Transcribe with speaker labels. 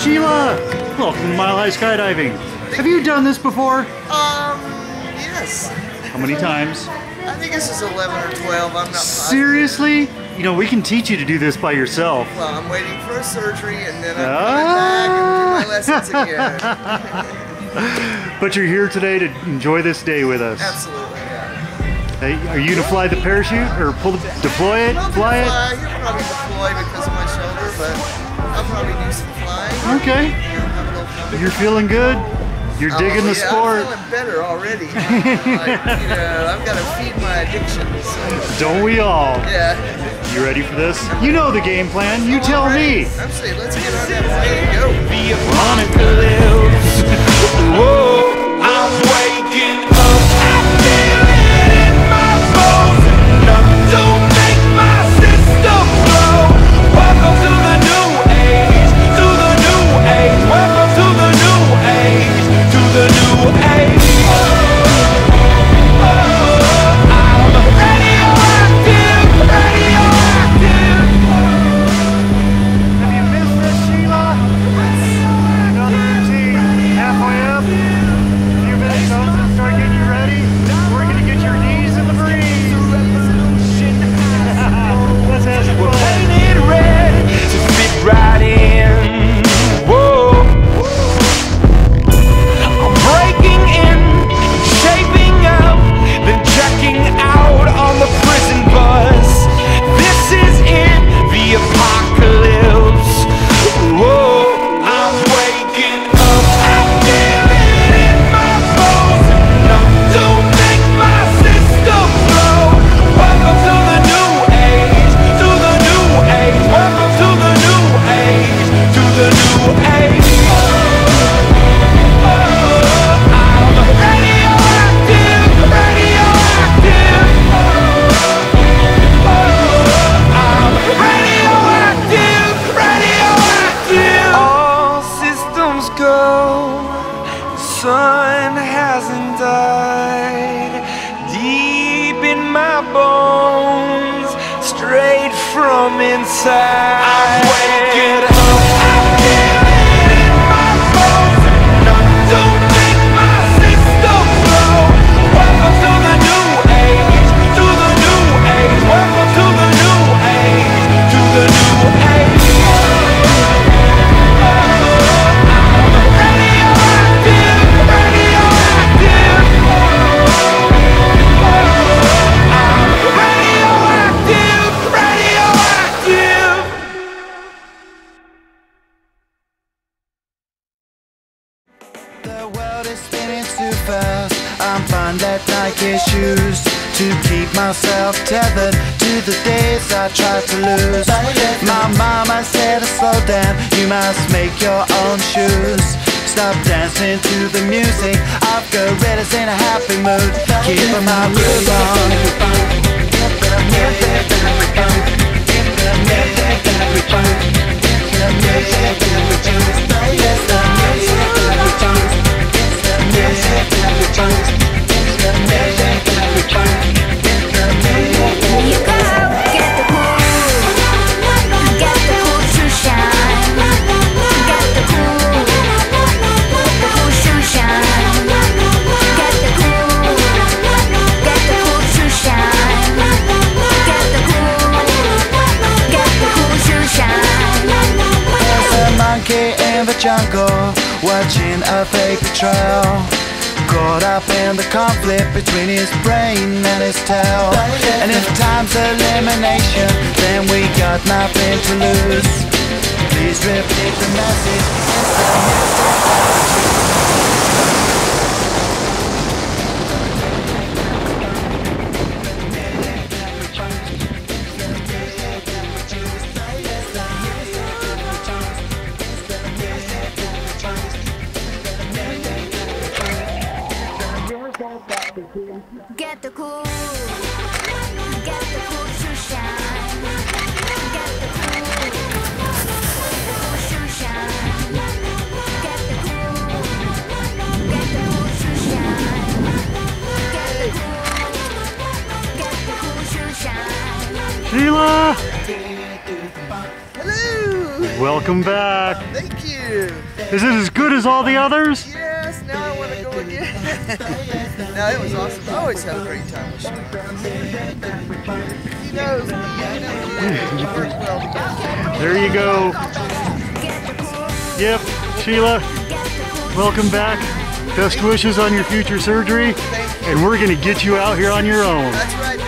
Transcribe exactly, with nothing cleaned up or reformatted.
Speaker 1: Sheila! Welcome to Mile High Skydiving. Have you done this before?
Speaker 2: Um, yes.
Speaker 1: How many times?
Speaker 2: I think this is eleven or twelve. I'm not positive.
Speaker 1: Seriously? You know, we can teach you to do this by yourself.
Speaker 2: Well, I'm waiting for a surgery and then I'm
Speaker 1: Ah.
Speaker 2: coming back and do my lessons again.
Speaker 1: But you're here today to enjoy this day with us.
Speaker 2: Absolutely, yeah.
Speaker 1: Hey, are you gonna fly the parachute or pull the, deploy it?
Speaker 2: I'll
Speaker 1: Fly it?
Speaker 2: fly. He'll probably deploy because of my shoulder, but I'll probably do some flying.
Speaker 1: Okay. You're feeling good? You're
Speaker 2: Oh,
Speaker 1: digging the
Speaker 2: yeah,
Speaker 1: sport?
Speaker 2: I'm feeling better already. Like, you know, I've got to feed my addiction. So.
Speaker 1: Don't we all?
Speaker 2: Yeah.
Speaker 1: You ready for this? You know the game plan. You tell me.
Speaker 2: I'm saying, let's get on that plane and go.
Speaker 3: The apocalypse. Whoa, I'm waking up. I feel it in my bones. Enough to make my system blow. Welcome to the new age. To the new age. Welcome to the new age. To the new age. Sun hasn't died deep in my bones, straight from inside. I'm waking up. I feel it in my bones. Enough to make my system blow. Welcome to the new age. To the new age. Welcome to the new age. To the new age.
Speaker 4: The world is spinning too fast. I'm fine that Nike shoes to keep myself tethered to the days I tried to lose. My mama said to slow down, you must make your own shoes. Stop dancing to the music, I've got gorillas in a happy mood. Keep my groove on. In the jungle, watching a paper trail, caught up in the conflict between his brain and his tail. And if time's elimination, then we got nothing to lose. Please repeat the message.
Speaker 5: Get the cool, get the cool to shine. Get the cool, cool to shine. Get the cool, get the cool to shine. Get the cool, get the cool to shine.
Speaker 1: Sheila!
Speaker 2: Hello!
Speaker 1: Welcome back.
Speaker 2: Thank you.
Speaker 1: Is it as good as all the others?
Speaker 2: Yes, now I want to go again. No, it was awesome. I always have a great time with Sheila. He knows me. I know he does. We work well together.
Speaker 1: There you go. Yep, Sheila, welcome back. Best wishes on your future surgery. And we're going to get you out here on your own.
Speaker 2: That's right.